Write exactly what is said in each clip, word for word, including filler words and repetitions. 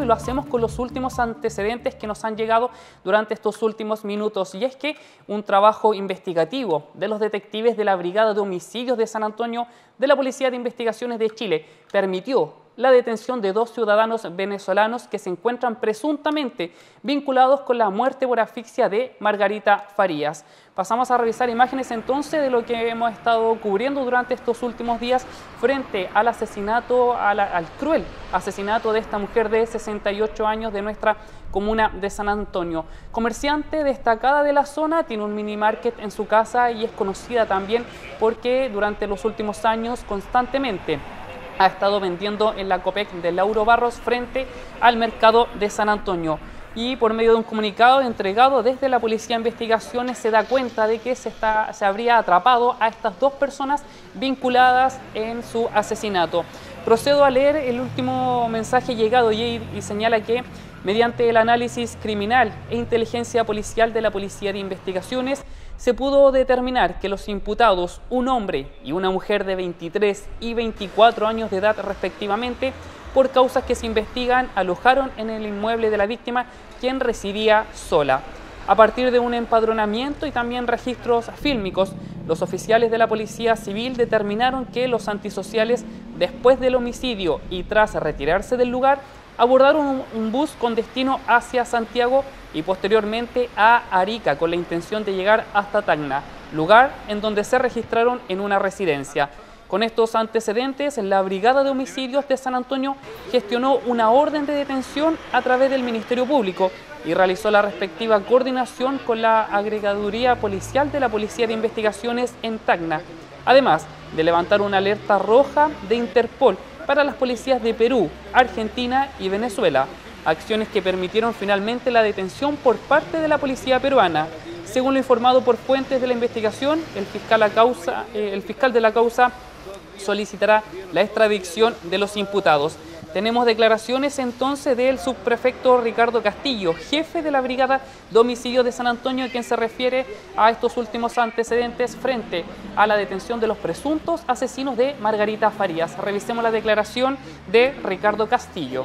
lo hacemos con los últimos antecedentes que nos han llegado durante estos últimos minutos. Y es que un trabajo investigativo de los detectives de la Brigada de Homicidios de San Antonio de la Policía de Investigaciones de Chile permitió la detención de dos ciudadanos venezolanos que se encuentran presuntamente vinculados con la muerte por asfixia de Margarita Farías. Pasamos a revisar imágenes entonces de lo que hemos estado cubriendo durante estos últimos días frente al asesinato, a la, al cruel asesinato de esta mujer de sesenta y ocho años de nuestra comuna de San Antonio. Comerciante destacada de la zona, tiene un mini market en su casa y es conocida también porque durante los últimos años constantemente ha estado vendiendo en la Copec de Lauro Barros frente al mercado de San Antonio. Y por medio de un comunicado entregado desde la Policía de Investigaciones se da cuenta de que se, está, se habría atrapado a estas dos personas vinculadas en su asesinato. Procedo a leer el último mensaje llegado y, y señala que mediante el análisis criminal e inteligencia policial de la Policía de Investigaciones se pudo determinar que los imputados, un hombre y una mujer de veintitrés y veinticuatro años de edad respectivamente, por causas que se investigan, alojaron en el inmueble de la víctima, quien residía sola. A partir de un empadronamiento y también registros fílmicos, los oficiales de la Policía Civil determinaron que los antisociales, después del homicidio y tras retirarse del lugar, abordaron un bus con destino hacia Santiago y posteriormente a Arica con la intención de llegar hasta Tacna, lugar en donde se registraron en una residencia. Con estos antecedentes, la Brigada de Homicidios de San Antonio gestionó una orden de detención a través del Ministerio Público y realizó la respectiva coordinación con la Agregaduría Policial de la Policía de Investigaciones en Tacna, además de levantar una alerta roja de Interpol para las policías de Perú, Argentina y Venezuela, acciones que permitieron finalmente la detención por parte de la policía peruana. Según lo informado por fuentes de la investigación, el fiscal, a causa, eh, el fiscal de la causa solicitará la extradición de los imputados. Tenemos declaraciones entonces del subprefecto Ricardo Castillo, jefe de la Brigada de Homicidios de San Antonio, quien se refiere a estos últimos antecedentes frente a la detención de los presuntos asesinos de Margarita Farías. Revisemos la declaración de Ricardo Castillo.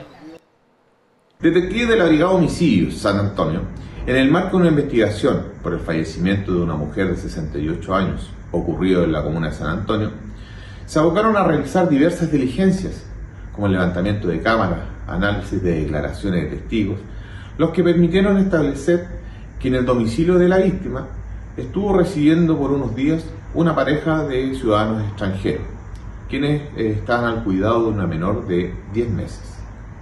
Detective de la Brigada de Homicidios San Antonio, en el marco de una investigación por el fallecimiento de una mujer de sesenta y ocho años ocurrido en la comuna de San Antonio, se abocaron a realizar diversas diligencias, como el levantamiento de cámaras, análisis de declaraciones de testigos, los que permitieron establecer que en el domicilio de la víctima estuvo residiendo por unos días una pareja de ciudadanos extranjeros, quienes eh, estaban al cuidado de una menor de diez meses.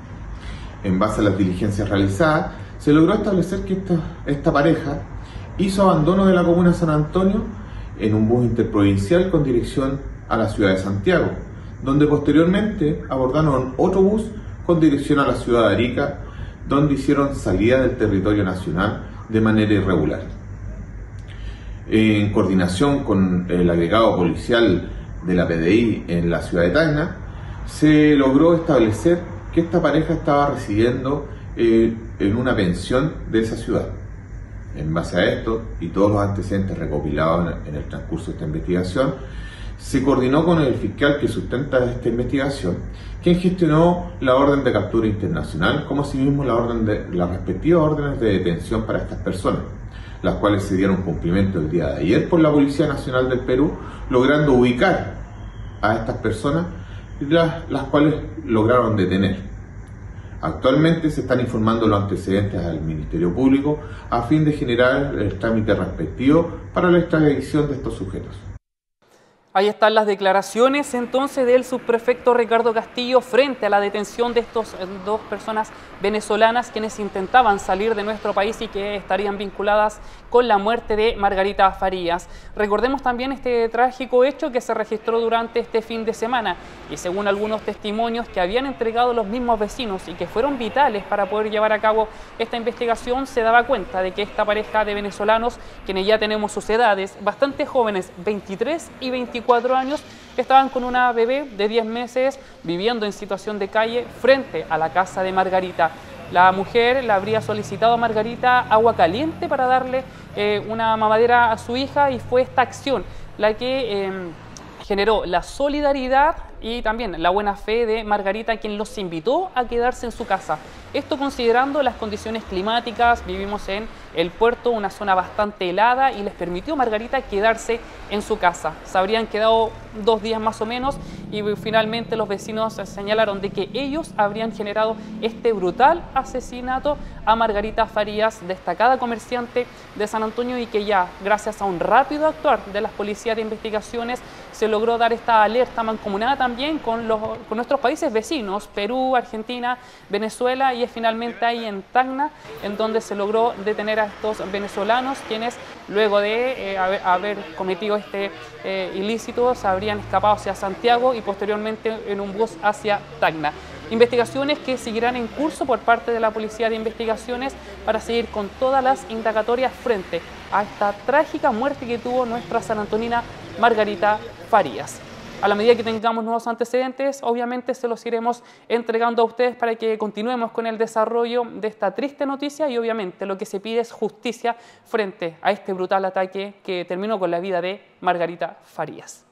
En base a las diligencias realizadas, se logró establecer que esta, esta pareja hizo abandono de la comuna de San Antonio en un bus interprovincial con dirección a la ciudad de Santiago, donde posteriormente abordaron otro bus con dirección a la ciudad de Arica, donde hicieron salida del territorio nacional de manera irregular. En coordinación con el agregado policial de la P D I en la ciudad de Tacna, se logró establecer que esta pareja estaba residiendo eh, en una pensión de esa ciudad. En base a esto y todos los antecedentes recopilados en el transcurso de esta investigación, se coordinó con el fiscal que sustenta esta investigación, quien gestionó la orden de captura internacional, como asimismo la orden de, las respectivas órdenes de detención para estas personas, las cuales se dieron cumplimiento el día de ayer por la Policía Nacional del Perú, logrando ubicar a estas personas, las, las cuales lograron detener. Actualmente se están informando los antecedentes al Ministerio Público a fin de generar el trámite respectivo para la extradición de estos sujetos. Ahí están las declaraciones entonces del subprefecto Ricardo Castillo frente a la detención de estas dos personas venezolanas quienes intentaban salir de nuestro país y que estarían vinculadas con la muerte de Margarita Farías. Recordemos también este trágico hecho que se registró durante este fin de semana y según algunos testimonios que habían entregado los mismos vecinos y que fueron vitales para poder llevar a cabo esta investigación, se daba cuenta de que esta pareja de venezolanos, quienes ya tenemos sus edades bastante jóvenes, veintitrés y veinticuatro años, estaban con una bebé de diez meses viviendo en situación de calle frente a la casa de Margarita. La mujer le habría solicitado a Margarita agua caliente para darle eh, una mamadera a su hija y fue esta acción la que eh, generó la solidaridad y también la buena fe de Margarita, quien los invitó a quedarse en su casa. Esto considerando las condiciones climáticas, vivimos en el puerto, una zona bastante helada, y les permitió a Margarita quedarse en su casa. Se habrían quedado dos días más o menos y finalmente los vecinos señalaron de que ellos habrían generado este brutal asesinato a Margarita Farías, destacada comerciante de San Antonio, y que ya gracias a un rápido actuar de las policías de investigaciones se logró dar esta alerta mancomunada también con, los, con nuestros países vecinos, Perú, Argentina, Venezuela, y es finalmente ahí en Tacna en donde se logró detener a estos venezolanos, quienes luego de eh, haber, haber cometido este eh, ilícito se habrían escapado hacia Santiago y posteriormente en un bus hacia Tacna. Investigaciones que seguirán en curso por parte de la Policía de Investigaciones para seguir con todas las indagatorias frente a esta trágica muerte que tuvo nuestra sanantonina Margarita Farías. A la medida que tengamos nuevos antecedentes, obviamente se los iremos entregando a ustedes para que continuemos con el desarrollo de esta triste noticia, y obviamente lo que se pide es justicia frente a este brutal ataque que terminó con la vida de Margarita Farías.